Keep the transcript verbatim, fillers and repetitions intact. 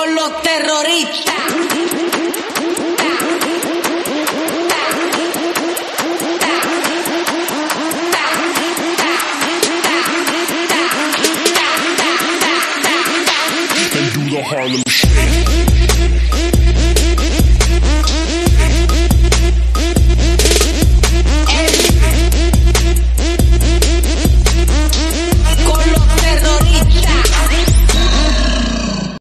con los terroristas. And do the Harlem Shake.